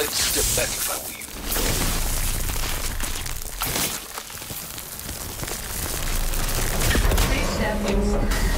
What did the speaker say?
I'd step back if I were you. Please stand inside.